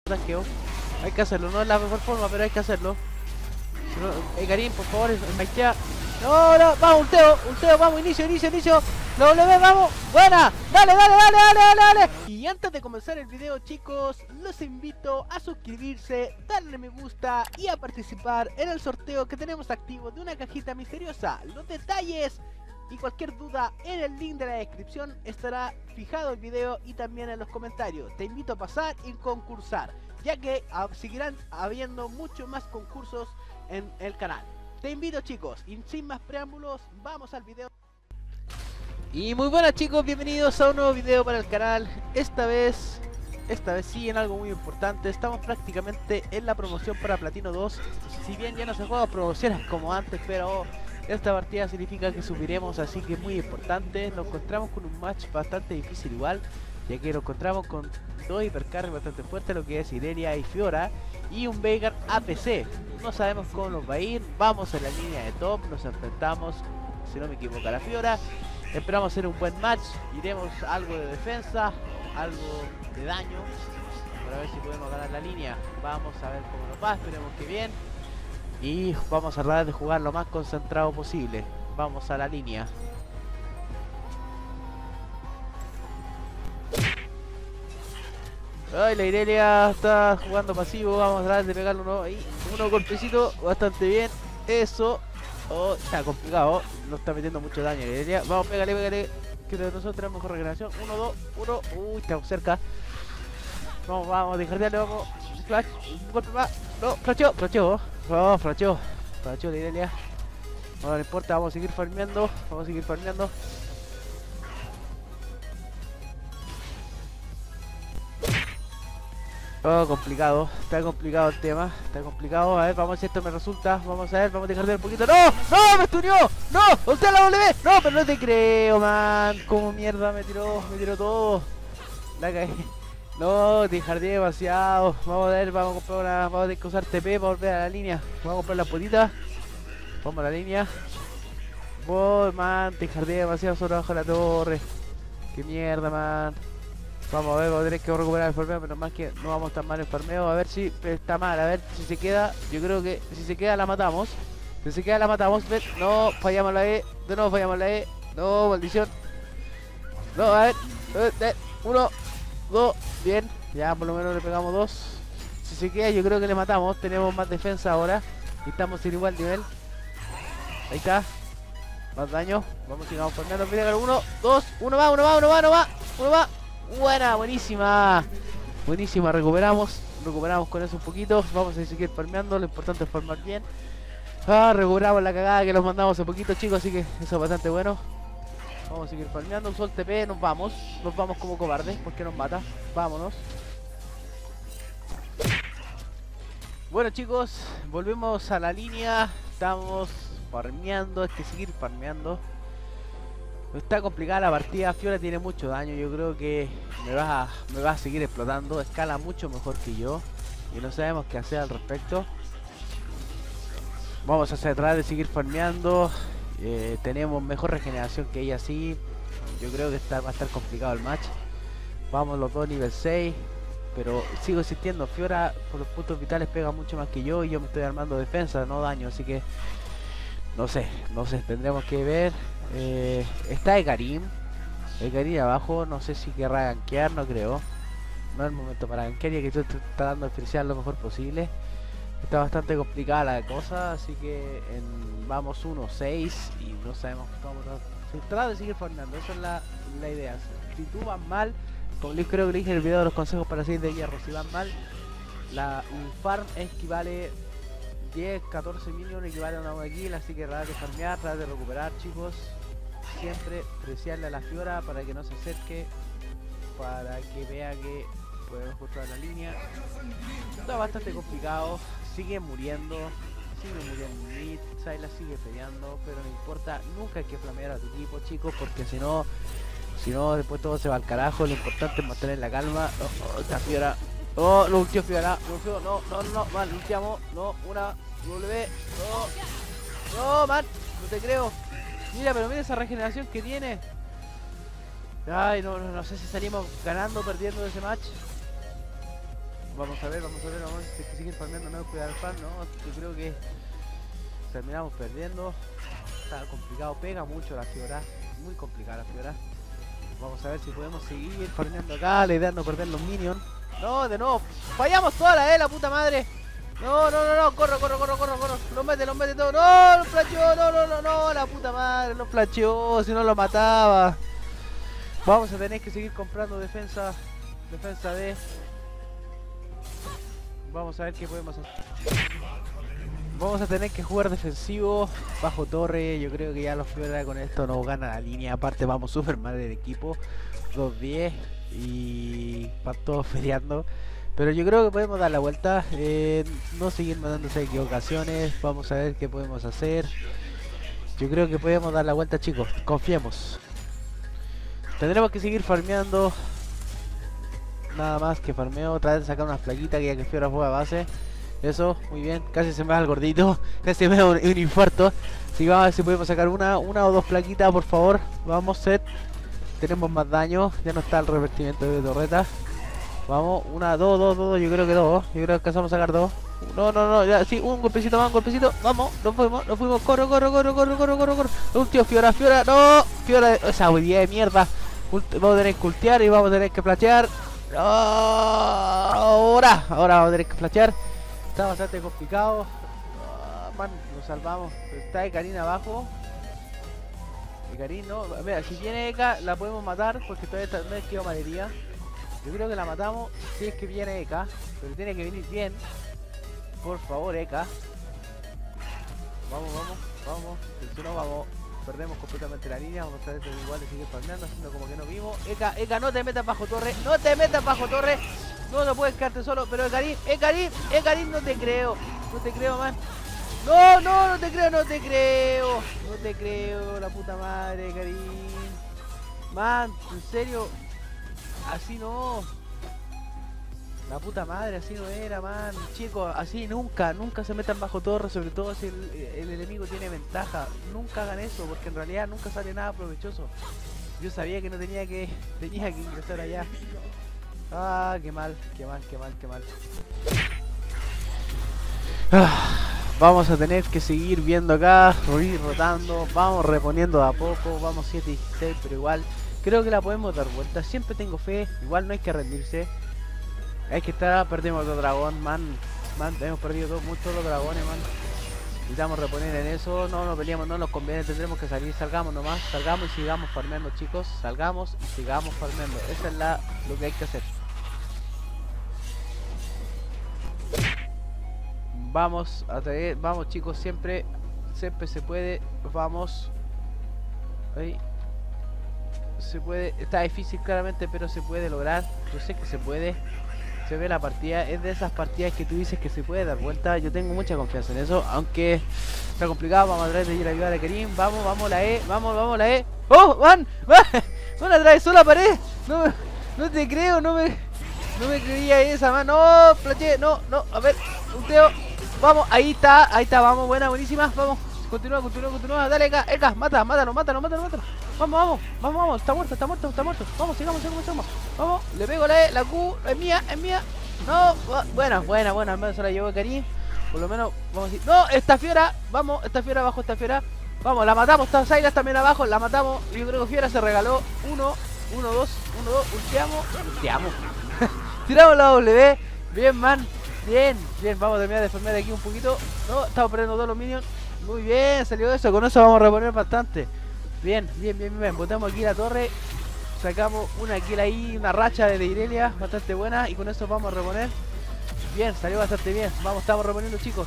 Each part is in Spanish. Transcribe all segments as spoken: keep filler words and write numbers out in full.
tanqueo. Hay que hacerlo, no es la mejor forma, pero hay que hacerlo. Si no, eh, Karim, por favor, maitea. No, no, vamos, ulteo, ulteo, vamos, inicio, inicio, inicio. La W, vamos, buena. Dale, dale, dale, dale, dale, dale. Y antes de comenzar el video, chicos, los invito a suscribirse, darle me gusta y a participar en el sorteo que tenemos activo de una cajita misteriosa. Los detalles y cualquier duda en el link de la descripción estará fijado el video y también en los comentarios. Te invito a pasar y concursar, ya que seguirán habiendo muchos más concursos en el canal. Te invito, chicos, y sin más preámbulos, vamos al video. Y muy buenas, chicos, bienvenidos a un nuevo video para el canal. Esta vez, esta vez sí en algo muy importante. Estamos prácticamente en la promoción para Platino dos. Si bien ya no se juega promociones como antes, pero esta partida significa que subiremos, así que es muy importante. Nos encontramos con un match bastante difícil igual, ya que nos encontramos con dos hipercarries bastante fuertes, lo que es Irelia y Fiora, y un Veigar A P C. No sabemos cómo nos va a ir. Vamos en la línea de top, nos enfrentamos, si no me equivoco, a la Fiora. Esperamos hacer un buen match, iremos algo de defensa, algo de daño, para ver si podemos ganar la línea. Vamos a ver cómo nos va, esperemos que bien. Y vamos a tratar de jugar lo más concentrado posible. Vamos a la línea. Ay, la Irelia está jugando pasivo. Vamos a tratar de pegarle uno ahí. Uno golpecito, bastante bien. Eso. Oh, está complicado. No está metiendo mucho daño la Irelia. Vamos, pégale, pégale. Que nosotros tenemos mejor regeneración. Uno, dos, uno. Uy, estamos cerca. Vamos, vamos, dejarle, vamos. Flash, un golpe más. No, flasheo, flasheo. No, flasheo. Flasheo la Irelia. No, no importa, vamos a seguir farmeando. Vamos a seguir farmeando. Oh, complicado, está complicado el tema, está complicado. A ver, vamos a ver si esto me resulta. Vamos a ver, vamos a dejar de un poquito. ¡No! ¡No! ¡Me estunió! ¡No! ¡Usted la W! ¡No! Pero no te creo, man. ¿Cómo mierda me tiró? Me tiró todo. La caí. No, te jardí demasiado. Vamos a ver, vamos a comprar una. Vamos a tener que usar T P para volver a la línea. Vamos a comprar las potitas. Vamos a la línea. Oh, man, te jardí demasiado solo abajo de la torre. Qué mierda, man. Vamos a ver, vamos a tener que recuperar el farmeo, pero más que no vamos tan mal en farmeo. A ver si está mal, a ver si se queda. Yo creo que si se queda la matamos. Si se queda la matamos. No, fallamos la E. De nuevo fallamos la E. No, maldición. No, a ver. Uno, dos, bien. Ya por lo menos le pegamos dos. Si se queda yo creo que le matamos. Tenemos más defensa ahora. Y estamos en igual nivel. Ahí está. Más daño. Vamos, sigamos farmeando. Uno, dos, uno más, uno más, uno más, uno más. Uno más. Buena, buenísima. Buenísima, recuperamos. Recuperamos con eso un poquito. Vamos a seguir farmeando, lo importante es farmar bien. Ah, recuperamos la cagada que nos mandamos hace poquito, chicos, así que eso es bastante bueno. Vamos a seguir farmeando, usó el T P, nos vamos. Nos vamos como cobardes, porque nos mata. Vámonos. Bueno, chicos, volvemos a la línea. Estamos farmeando, hay que seguir farmeando. Está complicada la partida, Fiora tiene mucho daño, yo creo que me va, a, me va a seguir explotando, escala mucho mejor que yo y no sabemos qué hacer al respecto. Vamos a tratar de seguir farmeando, eh, tenemos mejor regeneración que ella, sí, yo creo que está, va a estar complicado el match. Vamos los dos nivel seis, pero sigo insistiendo, Fiora por los puntos vitales pega mucho más que yo y yo me estoy armando defensa, no daño, así que no sé, no sé, tendremos que ver. Eh, está Karim, el Karim abajo, no sé si querrá gankear, no creo. No es el momento para gankear, ya que tú estás tratando de friciar lo mejor posible. Está bastante complicada la cosa, así que en, vamos uno seis y no sabemos cómo tratar de seguir farmeando, esa es la, la idea. Si tú vas mal, como les creo que le dije en el video de los consejos para seguir de hierro, si vas mal, la, un farm equivale diez, catorce minions, equivale a una kill, así que tratar de farmear, tratar de recuperar, chicos. Siempre preciarle a la Fiora para que no se acerque, para que vea que podemos controlar la línea. Está bastante complicado, sigue muriendo, sigue muriendo mid, Sylas sigue peleando, pero no importa, nunca hay que flamear a tu equipo, chicos, porque si no, si no después todo se va al carajo. Lo importante es mantener la calma. Oh, oh, esta Fiora, oh, lo ultió Fiora, lo ultió, no, no, no, mal, lo ultiamos, no, una, W, no, no, man, no te creo. Mira, pero mira esa regeneración que tiene. Ay, no, no, no sé si salimos ganando o perdiendo de ese match. Vamos a ver, vamos a ver, vamos a ver si es que siguen farmeando, no cuidar al fan, no, yo creo que terminamos perdiendo. Está complicado, pega mucho la Fiora, muy complicada la Fiora. Vamos a ver si podemos seguir farmeando acá, la idea es no perder los minions. No, de nuevo, fallamos toda la E, la puta madre. No, no, no, no, corro, corro, corro, corro, corro. Los mete, los mete todo. No, lo flasheó, no, no, no, no, la puta madre, lo flasheó, si no lo mataba. Vamos a tener que seguir comprando defensa, defensa D. Vamos a ver qué podemos hacer. Vamos a tener que jugar defensivo, bajo torre. Yo creo que ya los Fiora con esto nos gana la línea. Aparte vamos súper mal del equipo, dos diez y van todos feriando. Pero yo creo que podemos dar la vuelta, eh, no seguir mandándose equivocaciones. Vamos a ver qué podemos hacer. Yo creo que podemos dar la vuelta, chicos, confiemos. Tendremos que seguir farmeando. Nada más que farmeo, tratar de sacar unas plaquitas que ya que Fiora juega base. Eso, muy bien, casi se me va el gordito, casi me da un, un infarto. Así que vamos a ver si podemos sacar una, una o dos plaquitas, por favor. Vamos, set. Tenemos más daño, ya no está el revertimiento de torreta. Vamos, una, dos, dos, dos, yo creo que dos. Yo creo que alcanzamos a sacar dos. No, no, no, ya, sí, un golpecito más, un golpecito. Vamos, nos fuimos, nos fuimos, corro, corro, corro, corro, corro, corro, corro. Un tío, Fiora, Fiora, no, Fiora, esa habilidad de mierda. Vamos a tener que ultear y vamos a tener que flashear. No, ahora, ahora vamos a tener que flashear. Está bastante complicado. Oh, man, nos salvamos. Está Ekarin abajo. Ekarin no. Mira, si viene Eka la podemos matar porque todavía está, no es que malería. Yo creo que la matamos si es que viene Eka. Pero tiene que venir bien. Por favor, Eka. Vamos, vamos, vamos. Si no, vamos. Perdemos completamente la línea. Vamos a tratar de igual de seguir farmeando, haciendo como que no vimos. Eka, Eka, no te metas bajo torre. No te metas bajo torre. No, no puedes quedarte solo, pero Ekarin, Ekarin, Ekarin, no te creo, no te creo, man. No, no, no te creo, no te creo, no te creo, la puta madre, Ekarin. Man, en serio, así no. La puta madre, así no era, man. Chicos, así nunca, nunca se metan bajo torre, sobre todo si el, el enemigo tiene ventaja. Nunca hagan eso, porque en realidad nunca sale nada provechoso. Yo sabía que no tenía que, tenía que ingresar allá. Ah, qué mal, qué mal, qué mal, qué mal. Ah, vamos a tener que seguir viendo acá, ir rotando, vamos reponiendo de a poco, vamos siete dieciséis, pero igual creo que la podemos dar vuelta. Siempre tengo fe, igual no hay que rendirse. Hay que estar, perdimos otro dragón, man, man, hemos perdido todo, muchos los dragones, man. Necesitamos reponer en eso, no nos peleamos, no nos conviene, tendremos que salir, salgamos nomás, salgamos y sigamos farmeando, chicos, salgamos y sigamos farmeando, esa es la, lo que hay que hacer. Vamos a traer, vamos chicos, siempre, siempre se puede, vamos. Ahí. Se puede, está difícil claramente, pero se puede lograr, yo sé que se puede. Se ve la partida, es de esas partidas que tú dices que se puede dar vuelta. Yo tengo mucha confianza en eso, aunque está complicado. Vamos a tratar de ir a ayudar a Kerim. Vamos, vamos la E, vamos, vamos la E. ¡Oh, van! ¡Van! ¡Van a traer sola pared! No, no te creo, no me no me creía esa, man. No, flashe, no, no, a ver, un teo. Vamos, ahí está, ahí está, vamos, buena, buenísima. Vamos, continúa, continúa, continúa. Dale, Eka, Eka, mata, mátalo, mátalo, mátalo, mátalo. Vamos, vamos, vamos, vamos, está muerto, está muerto, está muerto. Vamos, sigamos, sigamos, sigamos. Vamos, le pego la E, la Q, es mía, es mía. No, buena, buena, buena, al menos se la llevó Karim. Por lo menos, vamos a decir. No, esta Fiora, vamos, esta Fiora abajo, esta Fiora. Vamos, la matamos, está Sylas también abajo, la matamos. Yo creo que Fiora se regaló. Uno, uno, dos, uno, dos, ulteamos, ulteamos. Tiramos la W, bien, man. Bien, bien, vamos a terminar de farmear aquí un poquito. No, estamos perdiendo todos los minions. Muy bien, salió eso, con eso vamos a reponer bastante. Bien, bien, bien, bien, botamos aquí la torre. Sacamos una kill ahí, una racha de Irelia bastante buena. Y con eso vamos a reponer. Bien, salió bastante bien. Vamos, estamos reponiendo, chicos.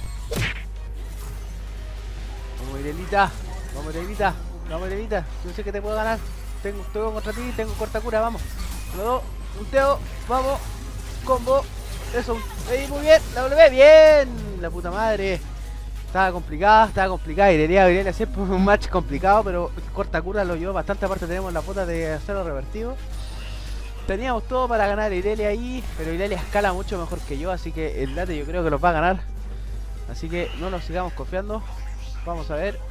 Vamos, Irelita. Vamos, Irelita. Vamos, Irelita. Yo sé que te puedo ganar. Tengo, tengo contra ti, tengo corta cura, vamos. Los dos, ulteo, vamos. Combo. Eso, ahí, muy bien. La W, bien. La puta madre. Estaba complicada, estaba complicada. Irelia, Irelia siempre un match complicado, pero corta cura lo llevó bastante. Aparte tenemos la puta de acero revertido. Teníamos todo para ganar a Irelia ahí, pero Irelia escala mucho mejor que yo, así que el Late yo creo que los va a ganar. Así que no nos sigamos confiando. Vamos a ver.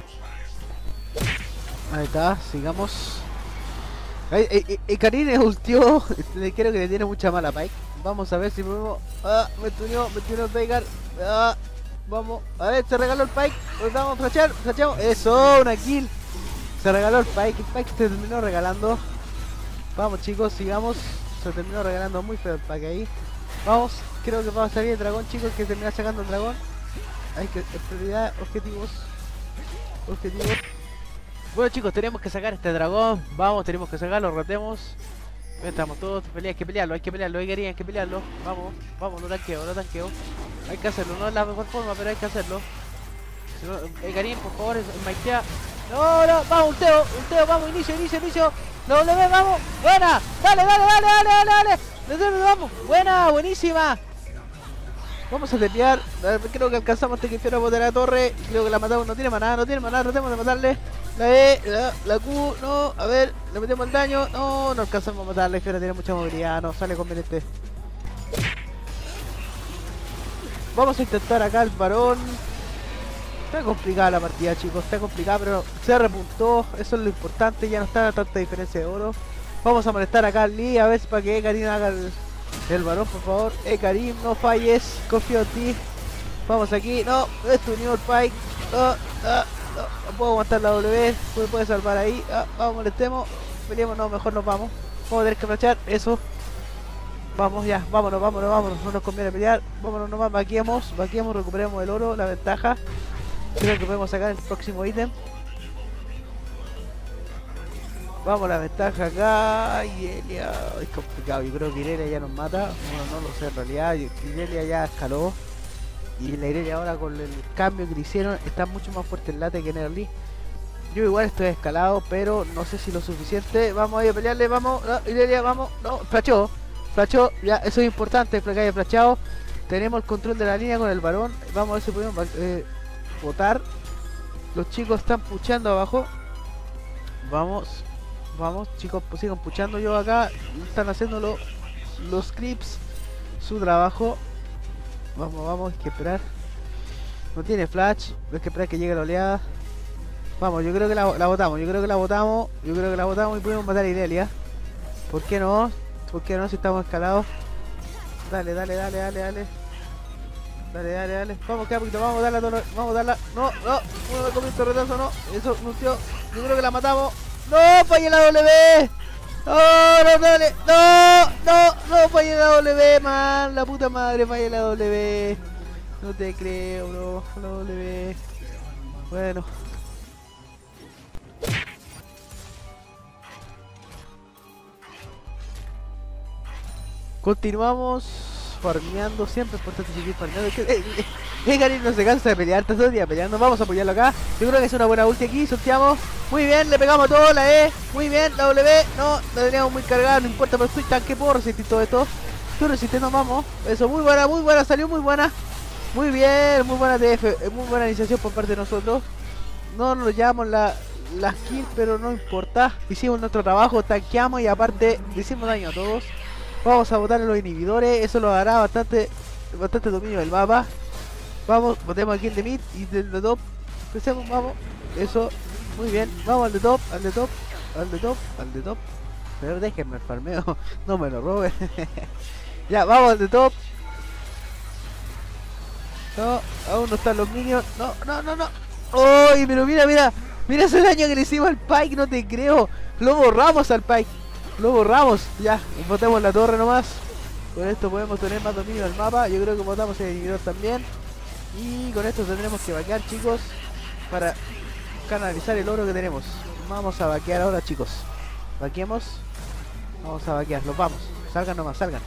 Ahí está, sigamos. Ekarin es ultió. Creo que le tiene mucha mala Pike. Vamos a ver si podemos. Ah, me tuneó, me tuneó el Veigar. Ah, vamos. A ver, se regaló el Pike. Nos vamos a flashar, flashamos. Eso, una kill. Se regaló el Pike. El Pike se terminó regalando. Vamos chicos, sigamos. Se terminó regalando muy feo el Pike ahí. Vamos, creo que va a salir el dragón, chicos, que termina sacando el dragón. Hay que, prioridad, objetivos. Objetivos. Bueno chicos, tenemos que sacar este dragón. Vamos, tenemos que sacarlo, rotemos. Estamos todos felices, hay que pelearlo, hay que pelearlo, hay que, hay que pelearlo. Vamos, vamos, no tanqueo, no tanqueo. Hay que hacerlo, no es la mejor forma, pero hay que hacerlo. Si no, eh, Karim, por favor, maitea. No, no, vamos, ulteo, ulteo, vamos, inicio, inicio, inicio. Lo W, vamos, buena. Dale, dale, dale, dale, dale, dale. Vamos, buena, buenísima. Vamos a tepear. Creo que alcanzamos hasta que fuera a botar a la torre. Creo que la matamos, no tiene maná, no tiene maná, tratemos de matarle. La E, la, la Q, no, a ver, le metemos el daño. No, no alcanzamos a matarle, Fiora tiene mucha movilidad, no sale conveniente. Vamos a intentar acá el varón. Está complicada la partida, chicos, está complicada, pero se repuntó, eso es lo importante, ya no está tanta diferencia de oro. Vamos a molestar acá al Lee, a ver si para que Karim haga el, el varón, por favor. Eh, Karim, no falles, confío en ti. Vamos aquí, no, es tu New Pike. No, no, no, no puedo aguantar la W, puede, puede salvar ahí. Ah, vamos, molestemos, peleemos, no, mejor nos vamos. Vamos a tener que flashar, eso. Vamos ya, vámonos, vámonos, vámonos, no nos conviene pelear. Vámonos nomás, vaqueemos, vaqueemos, recuperemos el oro, la ventaja. Creo que podemos sacar el próximo ítem. Vamos, la ventaja acá. Irelia, es complicado, yo creo que Irelia ya nos mata. Bueno, no lo sé en realidad, Irelia ya escaló. Y la Irelia ahora con el cambio que le hicieron está mucho más fuerte el late que en early. Yo igual estoy escalado, pero no sé si lo suficiente. Vamos a ir a pelearle, vamos, no, Irelia, vamos. No, flashó, flashó, ya, eso es importante, que haya flashado. Tenemos el control de la línea con el varón. Vamos a ver si podemos eh, botar. Los chicos están puchando abajo. Vamos, vamos chicos, pues sigan puchando. Yo acá están haciendo lo, los clips, su trabajo. Vamos, vamos, hay que esperar. No tiene flash, hay que esperar que llegue la oleada. Vamos, yo creo que la, la botamos, yo creo que la botamos. Yo creo que la botamos y podemos matar a Irelia. ¿Por qué no? ¿Por qué no si estamos escalados? Dale, dale, dale, dale, dale. Dale, dale, dale. Vamos, queda poquito, vamos a darla, vamos a darla. No, no, uno me comió un torretazo, no. Eso, anunció. Yo creo que la matamos. ¡No! ¡Fallé la W! ¡No, no, dale! ¡No! ¡No! ¡No! ¡Fallé la W, man! La puta madre, fallé la W. No te creo, bro. La W. Bueno. Continuamos farmeando, siempre es importante seguir farmeando. Eh, eh, eh, Karim no se cansa de pelear, está todo el día peleando. Vamos a apoyarlo acá. Yo creo que es una buena ulti aquí, sorteamos. Muy bien, le pegamos a todo, la E. Muy bien, la W. No, la teníamos muy cargada, no importa, pero estoy tanque, puedo resistir todo esto. Estoy resistiendo, vamos. Eso, muy buena, muy buena, salió muy buena. Muy bien, muy buena T F, muy buena iniciación por parte de nosotros. No nos llevamos la, las kills, pero no importa. Hicimos nuestro trabajo, tanqueamos y aparte le hicimos daño a todos. Vamos a botar en los inhibidores, eso lo dará bastante bastante dominio del mapa. Vamos, botemos aquí el de mid y del de top. Empecemos, vamos. Eso, muy bien. Vamos al de top, al de top, al de top, al de top. Pero déjenme el farmeo, no me lo roben. Ya, vamos al de top. No, aún no están los minions. No, no, no, no. ¡Uy! Pero mira, mira. Mira ese daño que le hicimos al Pike, no te creo. Lo borramos al Pike. Lo borramos, ya, botemos la torre nomás. Con esto podemos tener más dominio del mapa. Yo creo que botamos el inhibidor también. Y con esto tendremos que vaquear, chicos, para canalizar el oro que tenemos. Vamos a vaquear ahora, chicos. Vaqueemos. Vamos a vaquear, los vamos. Salgan nomás, salgan.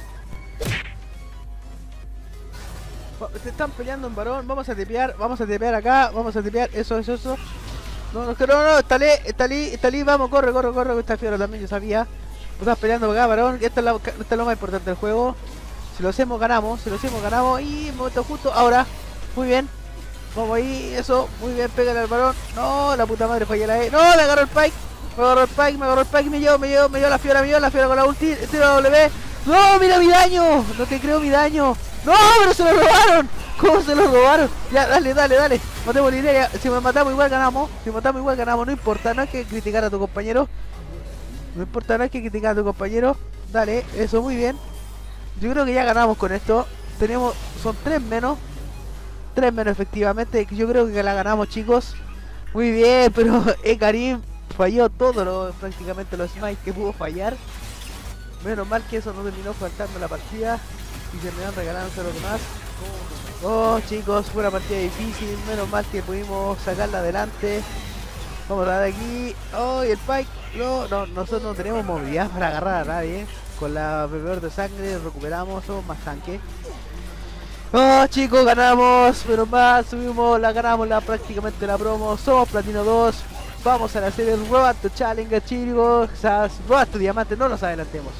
Se están peleando en varón. Vamos a tepear, vamos a tepear acá. Vamos a tepear, eso, eso, eso. No, no, no, no, está Lee, está Lee, está Lee, vamos, corre, corre, corre, está Fiora también, yo sabía. Estás peleando acá, varón, esta es, la, esta es lo más importante del juego. Si lo hacemos, ganamos, si lo hacemos, ganamos. Y momento justo, ahora, muy bien. Vamos ahí, eso, muy bien, pégale al varón. No, la puta madre, fallé la E. No, me agarró el Pike, me agarró el Pike, me agarró el Pike, me llevó, me llevó, me llevó la Fiora, me llevó la Fiora con la ulti, tiro la W. No, mira mi daño, no te creo mi daño. No, pero se lo robaron. ¿Cómo se lo robaron? Ya, dale, dale, dale. Matemos la Irelia. Si me matamos igual ganamos. Si matamos igual ganamos. No importa, no hay que criticar a tu compañero. No importa, no hay que criticar a tu compañero. Dale, eso, muy bien. Yo creo que ya ganamos con esto. Tenemos, son tres menos. Tres menos efectivamente. Yo creo que la ganamos, chicos. Muy bien, pero Ekarim falló todo lo, prácticamente los smites que pudo fallar. Menos mal que eso no terminó faltando la partida y se me han regalado los demás. Oh, chicos, fue una partida difícil. Menos mal que pudimos sacarla adelante. Vamos a dar aquí. Oh, y el Pike. No, no, nosotros no tenemos movilidad para agarrar a nadie. Con la bebedor de sangre recuperamos, somos más tanque. Oh, chicos, ganamos. Menos mal, subimos, la ganamos la prácticamente la promo. Somos platino dos. Vamos a la serie Road to Challenger, chicos. O sea, Road to Diamante, no nos adelantemos.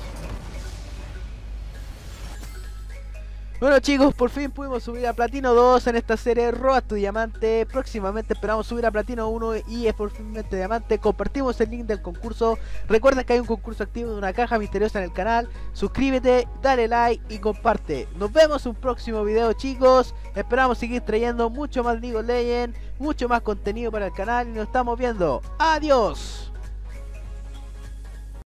Bueno, chicos, por fin pudimos subir a Platino dos en esta serie Road to Diamante. Próximamente esperamos subir a Platino uno y es por fin Diamante. Compartimos el link del concurso. Recuerda que hay un concurso activo de una caja misteriosa en el canal. Suscríbete, dale like y comparte. Nos vemos en un próximo video, chicos. Esperamos seguir trayendo mucho más League of Legends, mucho más contenido para el canal y nos estamos viendo. ¡Adiós!